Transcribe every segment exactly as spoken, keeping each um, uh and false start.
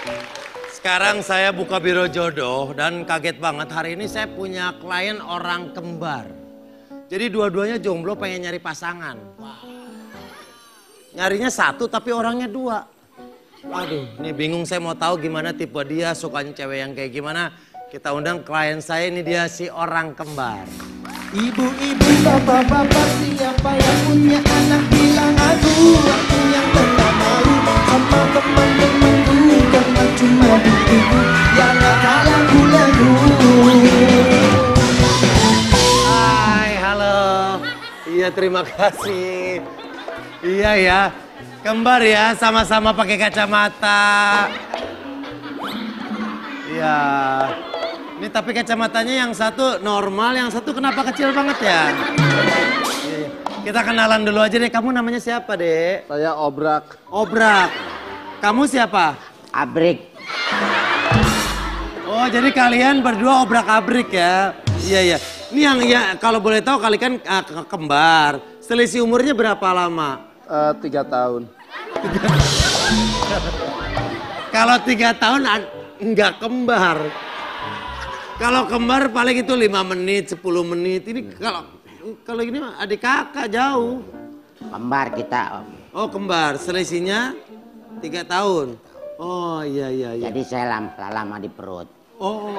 Sekarang saya buka biro jodoh dan kaget banget hari ini saya punya klien orang kembar. Jadi dua-duanya jomblo pengen nyari pasangan. Nyarinya satu tapi orangnya dua. Aduh, ini bingung saya mau tahu gimana tipe dia, sukanya cewek yang kayak gimana. Kita undang klien saya, ini dia si orang kembar. Ibu-ibu, bapak-bapak, siapa yang punya anak bilang aku. Aku yang tengah malu sama teman-temanku. Karena cuma diriku yang gak lagu-lagu. Hai, halo. Iya, terima kasih. Iya ya, kembar ya, sama-sama pakai kacamata. Iya. Ini tapi kacamatanya yang satu normal, yang satu kenapa kecil banget ya? Iya. Kita kenalan dulu aja deh. Kamu namanya siapa, Dek? Saya Obrak. Obrak. Kamu siapa? Abrik. Oh, jadi kalian berdua obrak-abrik ya? Iya, iya. Ini yang ya kalau boleh tahu kalian kan uh, kembar. Selisih umurnya berapa lama? Uh, tiga tahun. Kalau tiga tahun enggak kembar. Kalau kembar paling itu lima menit, sepuluh menit. Ini kalau kalau gini mah adik kakak jauh. Kembar kita, Om. Oh, kembar. Selisihnya tiga tahun. Oh, iya iya iya. Jadi saya lama, lama di perut. Oh.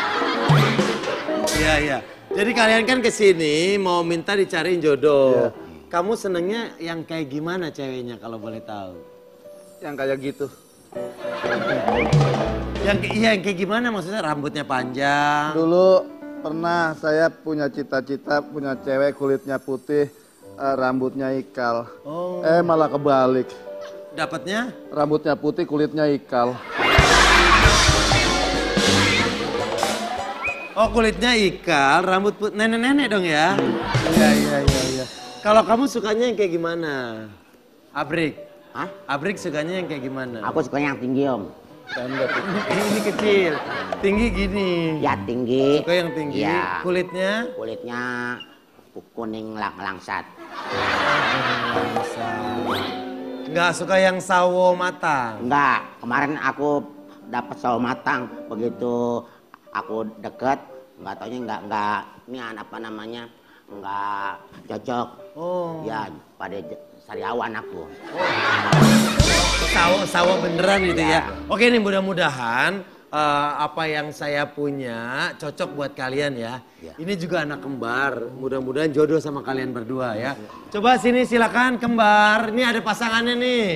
Iya iya. Jadi kalian kan kesini mau minta dicariin jodoh. Iya. Kamu senengnya yang kayak gimana ceweknya kalau boleh tahu? Yang kayak gitu. Yang iya yang kayak gimana maksudnya rambutnya panjang? Dulu pernah saya punya cita-cita punya cewek kulitnya putih, uh, rambutnya ikal. Oh. Eh malah kebalik. Dapatnya? Rambutnya putih, kulitnya ikal. Oh kulitnya ikal, rambut putih, nenek-nenek dong ya? Iya iya iya iya. Kalau kamu sukanya yang kayak gimana? Abrik? Hah? Abrik sukanya yang kayak gimana? Aku sukanya yang tinggi, Om. Ini, ini kecil, tinggi gini. Ya tinggi. Suka yang tinggi. Ya. Kulitnya? Kulitnya kuning lang langsat. Nggak suka yang sawo matang? Enggak, kemarin aku dapat sawo matang. Begitu aku deket, nggak taunya nggak nggak ini apa namanya nggak cocok. Oh. Ya pada sariawan aku. Sawo sawo beneran gitu ya. Ya. Oke nih mudah-mudahan uh, apa yang saya punya cocok buat kalian ya. Ya. Ini juga anak kembar. Mudah-mudahan jodoh sama kalian berdua ya. Coba sini silakan kembar. Ini ada pasangannya nih.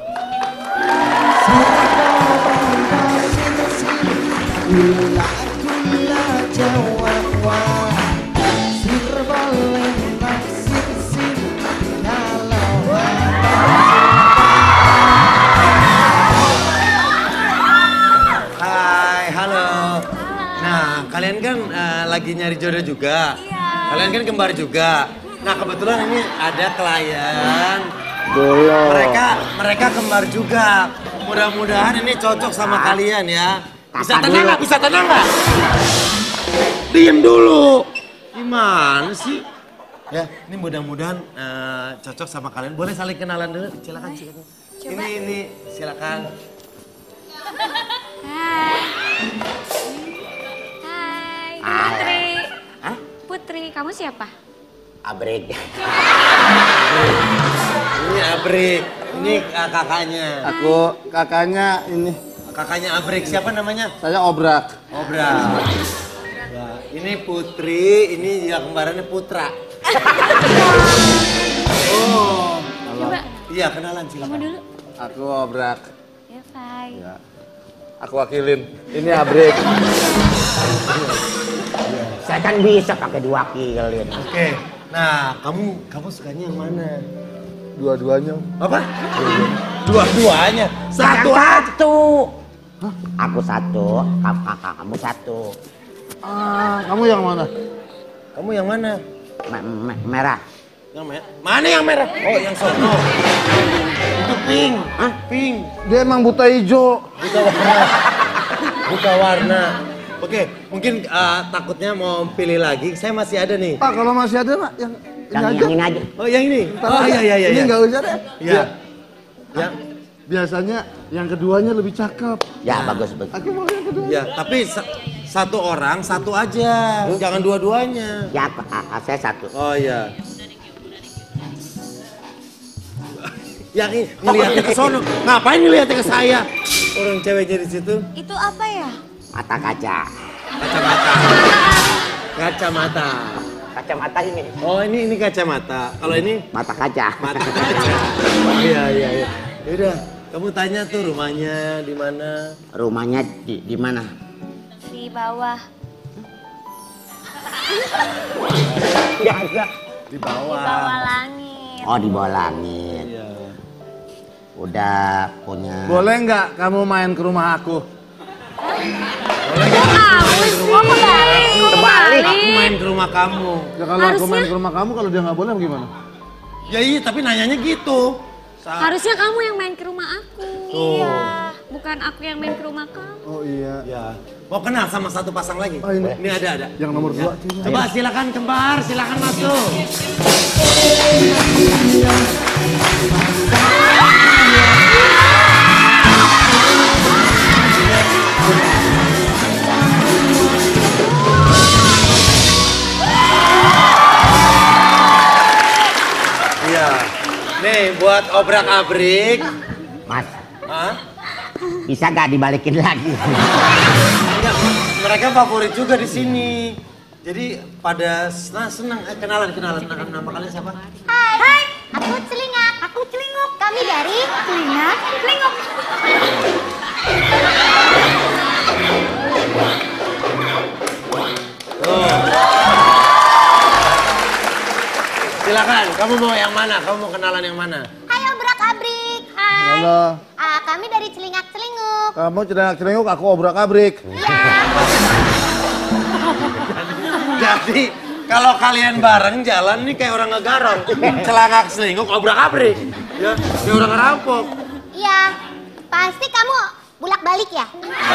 Gula-gula Jawa sir boleh naksir sir kalau Hai, halo. Nah, kalian kan uh, lagi nyari jodoh juga. Iya. Kalian kan kembar juga. Nah, kebetulan ini ada klien. Dulu. Mereka mereka kembar juga. Mudah-mudahan ini cocok sama kalian ya. Bisa tenang nggak? Bisa tenang nggak? Diem dulu. Gimana sih? Ya, ini mudah-mudahan uh, cocok sama kalian. Boleh saling kenalan dulu? Silakan, silakan. Coba. Ini ini silakan. Hai. Hai, Putri. Hah? Putri, kamu siapa? Abrik. Ini Abrik. Ini uh, kakaknya. Aku kakaknya ini. Kakaknya Abrik. Siapa namanya? Saya Obrak. Obrak. Nah, ini Putri, ini ya kembarannya Putra. Oh. Coba, Iya, kenalan kamu silakan. dulu. Aku Obrak. Ya, Hai. Ya. Aku wakilin. Ini Abrik. Saya kan bisa pakai diwakilin. Oke. Nah, kamu kamu sukanya yang mana? Dua-duanya. Apa? Dua-duanya. Satu Yang aja. satu. Aku satu, kamu, kamu satu. Ah, kamu yang mana? Kamu yang mana? Me- me- merah. Yang merah. Mana yang merah? Oh, yang sono. Itu pink. Hah? Pink. Dia emang buta hijau. Buka warna. Buka warna. Oke, mungkin uh, takutnya mau pilih lagi. Saya masih ada nih. Pak, kalau masih ada, Pak, yang ini Yang, aja. yang ini aja. Oh, yang ini. Ntar Oh, aja. iya iya iya. Ini iya. nggak usah deh. Iya. Yang biasanya yang keduanya lebih cakep. Ya, bagus bagus. Aku mau yang kedua. Ya, tapi sa satu orang satu aja, jangan dua-duanya. Ya, Pak, ah, saya satu. Oh iya. Yang ini ngeliatnya ke sono, ngapain ngeliatnya ke saya? Orang ceweknya di situ. Itu apa ya? Mata kaca. Kacamata. Kacamata. Kacamata ini. Oh ini ini kacamata. Kalau ini Mata kaca. mata kaca. Iya iya iya. Yaudah, kamu tanya tuh rumahnya di mana? Rumahnya di di mana? Di bawah. Enggak ada. Di Di bawah. bawah langit. Oh, di bawah langit. Iya. Udah punya. Boleh nggak kamu main ke rumah aku? Boleh nggak aku main ke rumah? Kok kebalik? Kok Kebalik. Aku main ke rumah kamu. Ya kalau aku Harusnya- main ke rumah kamu, kalau dia nggak boleh gimana? Ya iya, tapi nanyanya gitu. Sa- Harusnya kamu yang main ke rumah aku. Tuh. Iya. Bukan aku yang main ke rumah kamu. Oh iya. Ya. Mau kenal sama satu pasang lagi? Oh, ini. Ini ada ada. Yang nomor dua. Cina. Coba silakan kembar, silakan masuk. Iya. Nih buat obrak-abrik. Mas, Hah? bisa nggak dibalikin lagi? Enggak, mereka favorit juga di sini. Jadi pada senang, senang eh, kenalan kenalan nama, nama kalian siapa? Hai. Hai, aku Celingak. Aku Celinguk. Kami dari Celingak, Celinguk. Oh. Silakan, kamu mau yang mana? Kamu mau kenalan yang mana? Hai obrak-abrik. Hai. Halo. Ah, kami dari Celingak, Celinguk. Kamu celengak-celenguk, aku obrak-abrik. Iya. Jadi kalau kalian bareng jalan nih kayak orang ngegarong, celangak selingkuh, obrak-abrik, ya kayak orang ngerampok. Iya. Pasti kamu bolak-balik ya?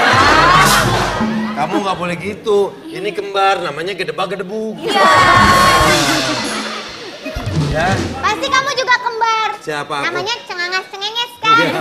Kamu nggak boleh gitu. Ini kembar, namanya gedebak-gedebuk. Iya. Ya, Pasti kamu juga kembar. Siapa aku? Namanya cengangas-cengenges kan? Iya.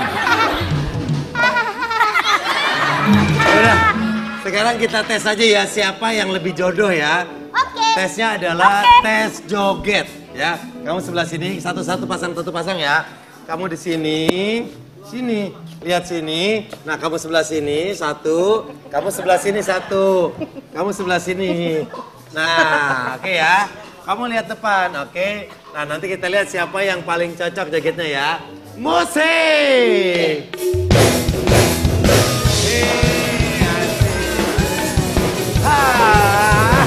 udah. Sekarang kita tes aja ya siapa yang lebih jodoh ya. Oke. Tesnya adalah Oke. tes joget ya. Kamu sebelah sini, satu-satu pasang satu pasang ya. Kamu di sini, sini, lihat sini. Nah kamu sebelah sini satu, kamu sebelah sini satu, kamu sebelah sini. Nah oke ya. Kamu lihat depan, oke. Nah nanti kita lihat siapa yang paling cocok jogetnya ya. Musik. Eh, asik. Ah.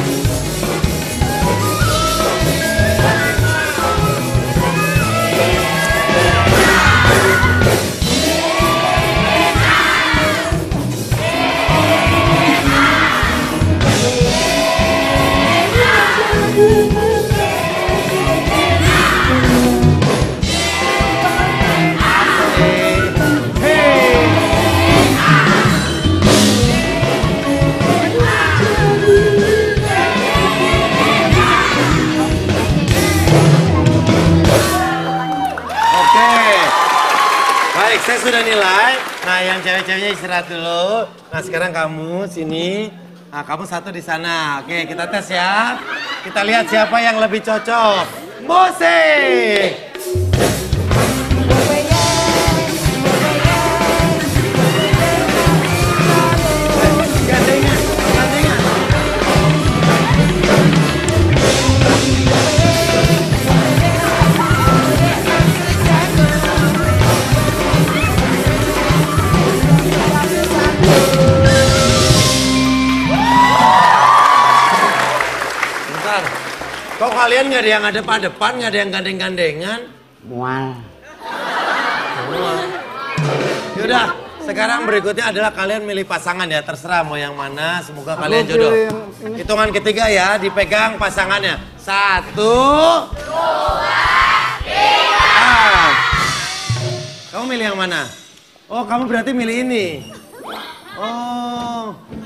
Oke, baik saya sudah nilai. Nah yang cewek-ceweknya istirahat dulu. Nah sekarang kamu sini, nah kamu satu di sana. Oke kita tes ya. Kita lihat siapa yang lebih cocok. Musik. Gandengan, gandengan. Bentar, kok kalian nggak ada yang ada depan, nggak ada yang gandeng-gandengan? Mual. Yaudah, sekarang berikutnya adalah kalian milih pasangan ya, terserah mau yang mana, semoga kalian Aku jodoh. pilih yang ini. Hitungan ketiga ya, dipegang pasangannya. Satu, dua, tiga. Ah. Kamu milih yang mana? Oh, kamu berarti milih ini. Oh,